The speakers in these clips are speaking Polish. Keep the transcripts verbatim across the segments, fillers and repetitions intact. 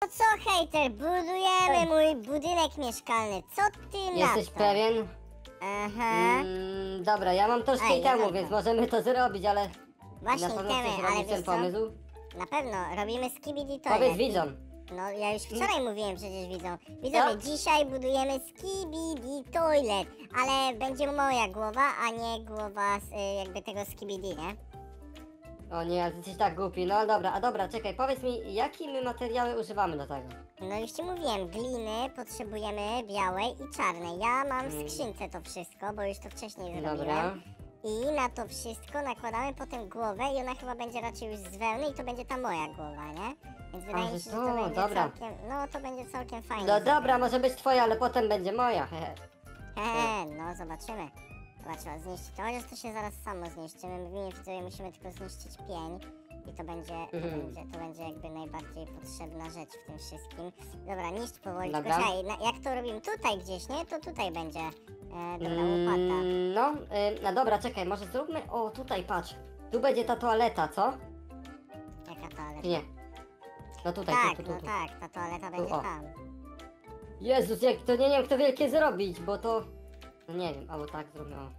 co, hejter? Budujemy mój budynek mieszkalny. Co ty na Jesteś to? pewien? Aha. Mm, dobra, ja mam troszkę Ej, temu, dobra. więc możemy to zrobić, ale... Właśnie na pewno chcemy, chcesz ale robić wiesz ten co? pomysł? Na pewno, robimy skibidi Powiedz toilet. widzom. No, ja już wczoraj mówiłem przecież widzom. Widzowie, Co? dzisiaj budujemy skibidi toilet, ale będzie moja głowa, a nie głowa z, y, jakby tego skibidi, nie? O nie, jesteś tak głupi. No dobra, a dobra, czekaj, powiedz mi, jakie my materiały używamy do tego? No już ci mówiłem, gliny potrzebujemy białej i czarnej. Ja mam w Mm. skrzynce to wszystko, bo już to wcześniej zrobiłem. Dobra. I na to wszystko nakładamy potem głowę i ona chyba będzie raczej już z wełny i to będzie ta moja głowa, nie? Więc wydaje że mi się, że to, to będzie dobra. całkiem, no to będzie całkiem fajnie. No dobra, zrobione. może być twoja, ale potem będzie moja, hehe. He, no zobaczymy. Chyba trzeba zniszczyć to, chociaż to się zaraz samo zniszczymy. My w widzowie musimy tylko zniszczyć pień. I to będzie, to, Mhm. będzie, to będzie jakby najbardziej potrzebna rzecz w tym wszystkim. Dobra, niszcz powoli, Dobra. tylko czekaj, na- jak to robimy tutaj gdzieś, nie? To tutaj będzie, e, dobra, łopata. Mm, no, y, no dobra, czekaj, może zróbmy, o tutaj patrz. Tu będzie ta toaleta, co? Jaka Czy toaleta? nie? No tutaj, Tak, tu, tu, no tu, tu. tak, ta toaleta będzie o. tam. Jezus, jak to nie wiem, jak to wielkie zrobić, bo to... No nie wiem, albo tak zrobimy, o.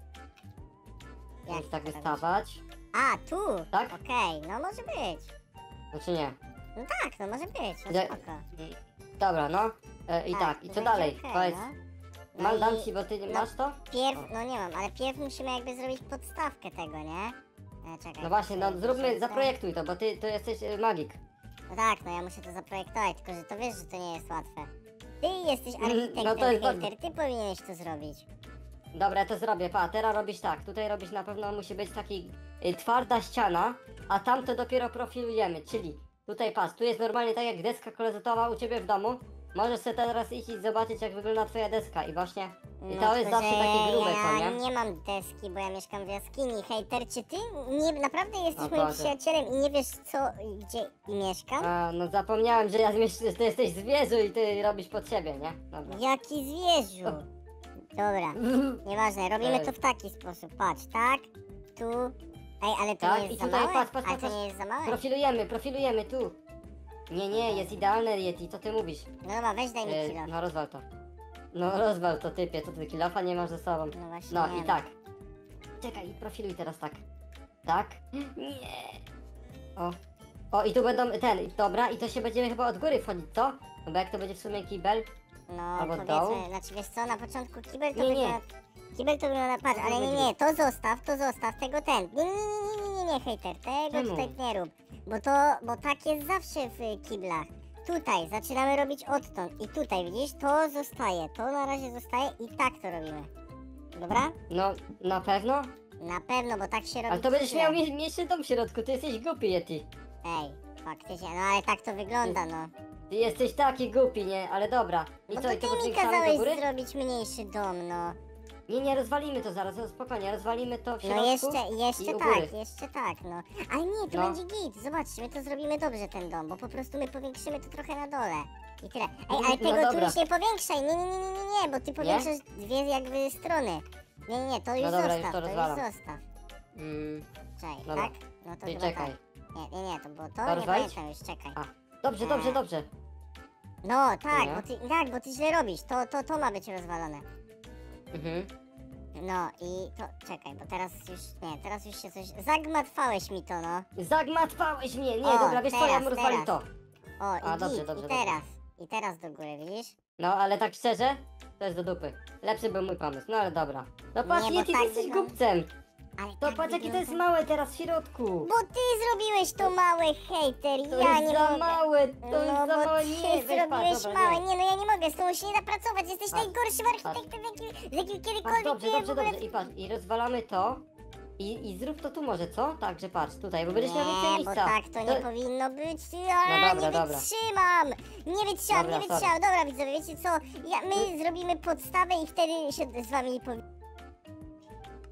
Jak Więc tak to wystawać. A, tu! Tak? Okej, no może być. Znaczy nie. No tak, no może być, no Nie. spoko. Mm, Dobra, no. E, I tak, i to co będzie dalej? okej, Powiedz. no. No Mam, dam i ci, bo ty nie no, masz to? Pierw, O. no nie mam, ale pierw musimy jakby zrobić podstawkę tego, nie? E, czekaj. No właśnie, no to zróbmy, tysiące. zaprojektuj to, bo ty to jesteś e, magik. No tak, no ja muszę to zaprojektować, tylko że to wiesz, że to nie jest łatwe. Ty jesteś architektem, no to jest hater, ty powinieneś to zrobić. Dobra, ja to zrobię, pa, teraz robisz tak, tutaj robisz na pewno musi być taki y, twarda ściana, a tam to dopiero profilujemy, czyli tutaj patrz, tu jest normalnie tak jak deska klozetowa u ciebie w domu, możesz sobie teraz iść i zobaczyć jak wygląda twoja deska i właśnie, i No, to jest tylko, zawsze że takie grube, ja co nie? nie mam deski, bo ja mieszkam w jaskini. Hejter, czy ty nie, naprawdę jesteś O moim Boże. przyjacielem i nie wiesz co, i gdzie i mieszkam? A, no zapomniałem, że ja myślę, że ty jesteś zwierzę i ty robisz pod siebie, nie? Dobra. Jaki zwierzu? Dobra, nieważne, robimy Ej. to w taki sposób, patrz, tak, tu, ej, ale to Tak, nie jest i za tutaj małe? patrz, patrz, Ale patrz, to nie jest za małe? Profilujemy, profilujemy, tu. Nie, nie, jest idealne Yeti, co ty mówisz? No dobra, weź daj mi E, kilo. no rozwal to. No rozwal to typie, to ty kilofa nie masz ze sobą. No właśnie No nie i mam. tak. Czekaj, profiluj teraz tak. Tak? Nie. O. O i tu będą ten, dobra, i to się będziemy chyba od góry wchodzić, co? No bo jak to będzie w sumie kibel? No Albo powiedzmy, dołu? znaczy wiesz co, na początku kibel to Nie, nie. wygląda... Kibel to wygląda, patrz, ale nie, nie, to zostaw, to zostaw, tego ten. Nie, nie, nie, nie, nie, nie, nie, hejter, tego Czemu? tutaj nie rób. Bo to, bo tak jest zawsze w kiblach. Tutaj, zaczynamy robić odtąd i tutaj, widzisz, to zostaje, to na razie zostaje i tak to robimy. Dobra? No, na pewno? Na pewno, bo tak się robi Ale to będziesz kible. miał mie- mniejszy dom w środku, ty jesteś głupi Yeti. Ej, faktycznie, no ale tak to wygląda, no. Ty jesteś taki głupi, nie? Ale dobra. I Bo co, to i ty to mi powiększamy do kazałeś góry? zrobić mniejszy dom, no. Nie, nie, rozwalimy to zaraz, no spokojnie, rozwalimy to w środku. No jeszcze, i jeszcze u tak, góry. jeszcze tak, no. Ale nie, to No. będzie git, zobaczcie, my to zrobimy dobrze ten dom, bo po prostu my powiększymy to trochę na dole. I tyle. Ej, No, ale no tego tu dobra. już nie powiększaj, nie, nie, nie, nie, nie, nie, bo ty powiększasz dwie jakby strony. Nie, nie, nie, to już No dobra, już zostaw, to to, już rozwalam. zostaw. Mm, Czekaj, Dobra. tak? No to Ty chyba czekaj. tak. Nie, nie, nie, to było to, To nie rozwalić? pamiętam już, czekaj. A, dobrze, dobrze, Eee. dobrze. No, tak, Nie? bo ty, tak, bo ty źle robisz, to, to, to ma być rozwalone. Mhm. No i to, czekaj, bo teraz już, nie, teraz już się coś, zagmatwałeś mi to, no. Zagmatwałeś mnie, nie, O, dobra, wiesz co, ja teraz, bym rozwalił to. teraz. O, i A, dobrze, git, dobrze, i dobrze. teraz, i teraz do góry, widzisz? No, ale tak szczerze, to jest do dupy. Lepszy był mój pomysł, no ale dobra. No patrz, Nie, bo Yeti, ty tak jesteś wygląda- głupcem. Ale To tak patrz, jakie to jest wygląda- małe teraz w środku. Bo ty zrobiłeś to małe, hejter, To ja jest nie za mogę. małe, to no jest za bo małe, ty nie, weź zrobiłeś patrz, dobra, małe, nie. nie, no ja nie mogę, z tą się nie da pracować, jesteś Patrz, najgorszym architektem, z jakim, z jakim Patrz, kiedykolwiek dobrze, byłem dobrze, w ogóle... dobrze, i patrz, i rozwalamy to. I, I zrób to tu może, co? Tak, że patrz, tutaj, bo będziesz miał więcej Nie, miejsca. bo tak to nie powinno być, ja No dobra, nie dobra. wytrzymam, nie wytrzymam, Dobra, nie sorry. wytrzymam, dobra widzowie, wiecie co, ja, my zrobimy podstawę i wtedy się z wami powiem.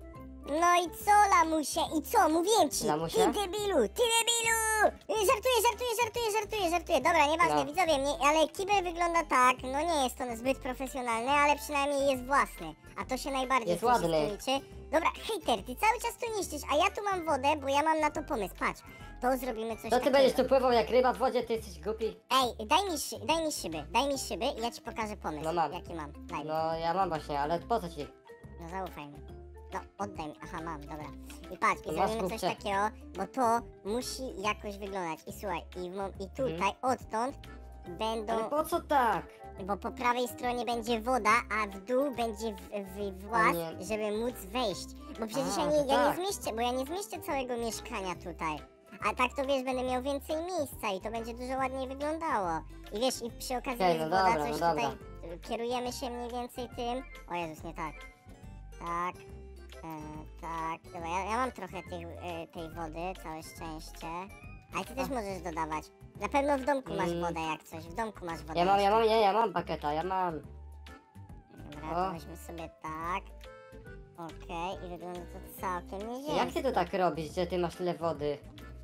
No i co, lamusie? I co? Mówiłem ci! Lamusie? Ty debilu! Ty debilu! Y, Żartuję, żartuję, żartuję, żartuję, żartuję. Dobra, nieważne, No. widzowie, mnie, ale kibel wygląda tak, no nie jest to zbyt profesjonalny, ale przynajmniej jest własny. A to się najbardziej Jest w tym ładny. wszystkim liczy. Dobra, hejter, ty cały czas tu niszczysz, a ja tu mam wodę, bo ja mam na to pomysł. Patrz, to zrobimy coś To ty takiego. będziesz tu pływał jak ryba w wodzie, ty jesteś głupi. Ej, daj mi, szy- daj mi szyby, daj mi szyby i ja ci pokażę pomysł, No mam. jaki mam. Daj mi. No ja mam właśnie, ale po co ci? No zaufaj mi. No, oddaj mi. Aha, mam, dobra. I patrz, i Masz, zrobimy coś kupcze. takiego, bo to musi jakoś wyglądać. I słuchaj, i, w, mom- i tutaj Mhm. odtąd będą, Ale po co tak? bo po prawej stronie będzie woda, a w dół będzie w, w, włas, nie. żeby móc wejść. Bo przecież A, ja, nie, to ja tak. nie zmieszczę, bo ja nie zmieszczę całego mieszkania tutaj. A tak to wiesz, będę miał więcej miejsca i to będzie dużo ładniej wyglądało. I wiesz, i przy okazji Okej, jest no woda, dobra, coś no tutaj dobra. y, kierujemy się mniej więcej tym. O Jezus, nie tak. Tak. E, tak, dobra, ja, ja mam trochę tej, e, tej wody, całe szczęście. Ale ty też A. możesz dodawać. Na pewno w domku masz Mm. wodę jak coś, w domku masz wodę. Ja mam, ja jeszcze. mam, nie, ja mam paketa, ja mam. Dobra, O. to weźmy sobie tak. Okej, i wygląda to całkiem nieźle. Jak ty to tak robisz, że ty masz tyle wody?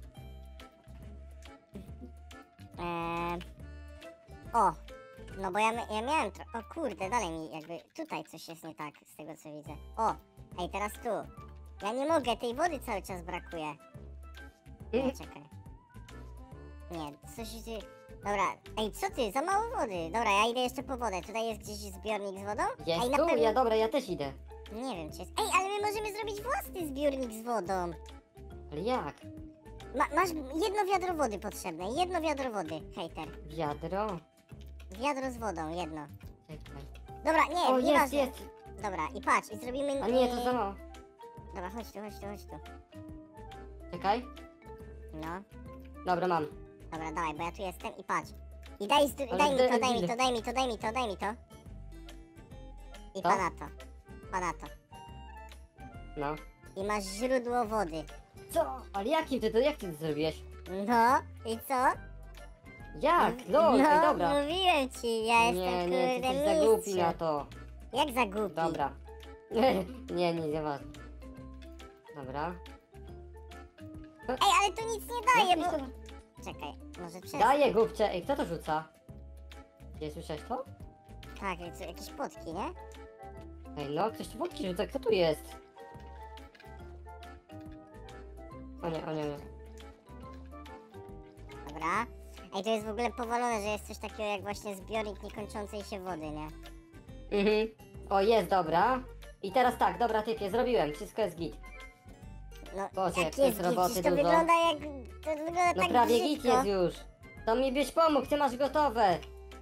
Eee... O! No bo ja, mia- ja miałem tro... O kurde, dalej mi jakby... Tutaj coś jest nie tak, z tego co widzę. O! Ej, teraz tu. Ja nie mogę, tej wody cały czas brakuje. Nie, Mm. czekaj. Nie, coś ty... Dobra, ej, co ty? Za mało wody. Dobra, ja idę jeszcze po wodę. Tutaj jest gdzieś zbiornik z wodą? Jest Ej, na tu? pewno... Ja dobra, ja też idę. Nie wiem, czy jest... Ej, ale my możemy zrobić własny zbiornik z wodą. Ale jak? Ma, masz jedno wiadro wody potrzebne. Jedno wiadro wody, hejter. Wiadro? Wiadro z wodą, jedno. Czekaj. Dobra, nie, O, jest, nieważne. jest! Dobra, i patrz, i zrobimy... A nie, to y, za mało. Dobra, chodź tu, chodź tu, chodź tu. Czekaj. No, Dobra, mam. dobra, dawaj, bo ja tu jestem i patrz. I daj, zdr- Ale daj mi to, de- daj mi ile? to, daj mi to, daj mi to, daj mi to. I Co? pana to. Pana to. No. I masz źródło wody. Co? Ale jakim ty to, jak ty to zrobiłeś? No, i co? Jak? No, no, ej, dobra. mówiłem ci, ja jestem Nie, kurde nie, ty jesteś za głupi mistrzem. na to. Jak za głupi? Dobra. Nie, nie, nie ważne. Dobra. Ej, ale to nic nie daje, Jak bo... to- Czekaj, może przez... Daję głupcze. Ej, kto to rzuca? Nie słyszałeś to? Tak, co, jakieś potki, nie? Ej, no, ktoś tu wątpi rzuca. Kto tu jest? O nie, o nie, nie. Dobra. Ej, to jest w ogóle powalone, że jest coś takiego jak właśnie zbiornik niekończącej się wody, nie? Mhm. O, jest, dobra. I teraz tak, dobra typie, zrobiłem. Wszystko jest git. No, Boże, jak jak jest jest git, roboty przecież to dużo. wygląda jak... To wygląda No tak prawie brzydko. git jest już. To mi byś pomógł, ty masz gotowe.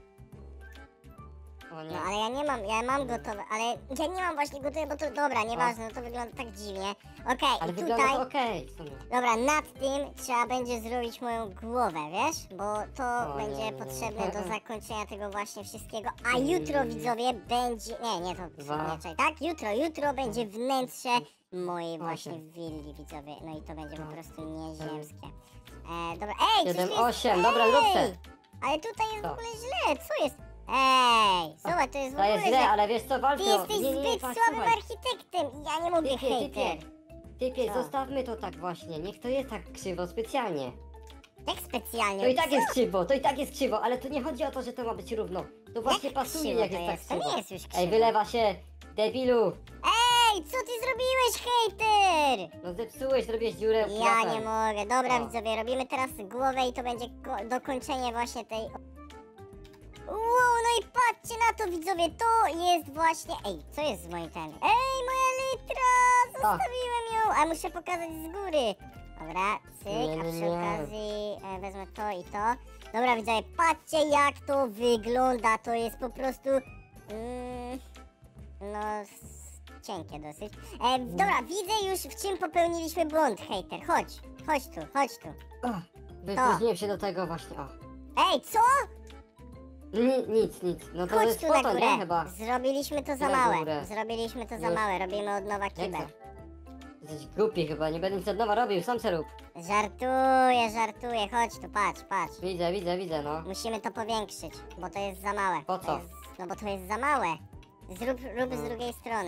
O nie. No ale ja nie mam, ja mam gotowe, ale ja nie mam właśnie gotowe, bo to dobra, nieważne, no to wygląda tak dziwnie. Okej, Ale i wygląda tutaj, to okej w sumie. dobra, nad tym trzeba będzie zrobić moją głowę, wiesz? Bo to O, będzie nie, nie, nie. potrzebne do zakończenia tego właśnie wszystkiego. A Mm. jutro, widzowie, będzie, nie, nie, to, Dwa. nie, czekaj, tak? Jutro, jutro będzie wnętrze mojej Osiem. właśnie willi, widzowie. No i to będzie po No. prostu nieziemskie. E, dobra, ej, coś Siedem, tu jest, osiem, dobra, ej! zrób se. Ale tutaj jest w Co? ogóle źle, co jest? Ej, zobacz, to jest w To ogóle jest źle, źle. ale wiesz co, walcz Ty to. jesteś Nie, nie, nie, zbyt patrz, słabym słuchaj. architektem i ja nie mogę, Typie, typie. hejter. Typie, Co? zostawmy to tak właśnie. Niech to jest tak krzywo, specjalnie. Jak specjalnie? To i tak jest krzywo, to i tak jest krzywo, ale to nie chodzi o to, że to ma być równo. To właśnie Jak pasuje, krzywo jak to jest, jest? tak To krzywo. nie jest już krzywo. Ej, wylewa się, debilu. Ej, co ty zrobiłeś, hejter? No zepsułeś, zrobiłeś dziurę Ja kwiatem. nie mogę. Dobra, O. widzowie, robimy teraz głowę i to będzie ko- dokończenie właśnie tej... Wow, no i patrzcie na to, widzowie, to jest właśnie... Ej, co jest z moim ten? Ej, moja litra! Zostawiłem ją! A muszę pokazać z góry. Dobra, cyk, Nie, a nie, przy nie. okazji e, wezmę to i to. Dobra, widzowie, patrzcie jak to wygląda. To jest po prostu... Mm, no, s- cienkie dosyć. E, dobra, widzę już, w czym popełniliśmy błąd, hejter. Chodź, chodź tu, chodź tu. O, wypóźniłem się do tego właśnie, o. Ej, co? Ni, nic, nic. No to Chodź jest tu po na to, górę. nie chyba. Zrobiliśmy to za Na małe. górę. Zrobiliśmy to za Już. małe. Robimy od nowa Jak kibel. to? Jesteś głupi chyba, nie będę nic od nowa robił, sam se rób. Żartuję, żartuję. Chodź tu, patrz, patrz. Widzę, widzę, widzę, no. Musimy to powiększyć, bo to jest za małe. Po To co? Jest, no bo to jest za małe. Zrób, rób z No. drugiej strony.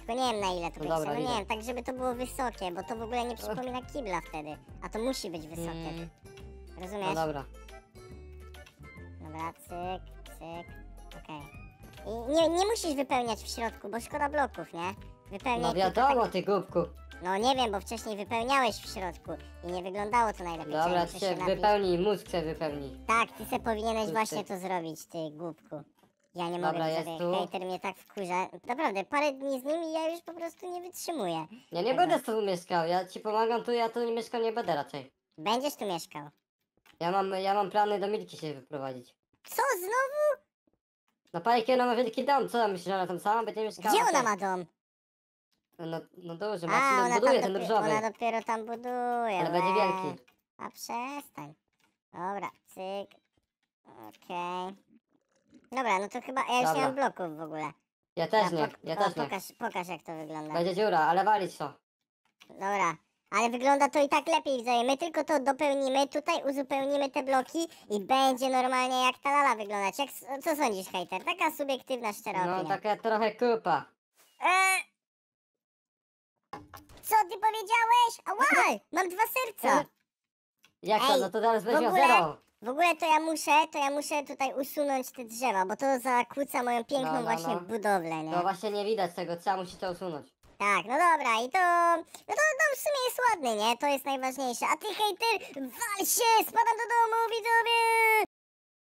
tylko nie wiem na ile to No będzie. dobra, No nie idę. wiem, tak żeby to było wysokie, bo to w ogóle nie przypomina kibla wtedy. A to musi być wysokie. Mm, Rozumiesz? no dobra. Dobra, cyk, cyk, okej. I nie, nie musisz wypełniać w środku, bo szkoda bloków, nie? Wypełniaj No tylko wiadomo, tak, ty głupku. no nie wiem, bo wcześniej wypełniałeś w środku i nie wyglądało to najlepiej. Dobra, Czekaj, ty muszę się napić. wypełnij, mózg się wypełni. Tak, ty se powinieneś Pusty. właśnie to zrobić, ty głupku. Ja nie Dobra, mogę, jest widzowie, tu. hejter mnie tak wkurza. Naprawdę, parę dni z nim i ja już po prostu nie wytrzymuję. Ja nie Tego. będę z tobą mieszkał, ja ci pomagam tu, ja tu nie mieszkam nie będę raczej. Będziesz tu mieszkał. Ja mam, ja mam plany do Milki się wyprowadzić. Co, znowu? No Pajki, ona ma wielki dom, co tam myślisz, że ona tam sama będzie mieszkała? Gdzie ona Tak. ma dom? No, no duży, A, Marcin ona buduje tam ten dopiero, różowy, ona dopiero tam buduje. ale będzie łe. wielki. A przestań. Dobra, cyk. Okej. Dobra, no to chyba, ja już nie Dobra. mam bloków w ogóle. Ja też nie, pok- ja o, też nie. pokaż, pokaż jak to wygląda. Będzie dziura, ale walić to. Dobra, ale wygląda to i tak lepiej, widzowie. My tylko to dopełnimy, tutaj uzupełnimy te bloki i będzie normalnie jak ta lala wyglądać. Jak, co sądzisz, hejter? Taka subiektywna, szczera No opinia. taka trochę kupa. Eee, co ty powiedziałeś? Ała! Mam dwa serca! Jak to, Ej, no to zaraz w będzie miał ogóle- zero. W ogóle to ja muszę, to ja muszę tutaj usunąć te drzewa, bo to zakłóca moją piękną No, no, właśnie no. budowlę, nie? No właśnie nie widać tego, trzeba musi to usunąć. Tak, no dobra, i to, no to dom w sumie jest ładny, nie? To jest najważniejsze. A ty, hejter, wal się, spadam do domu, widzowie!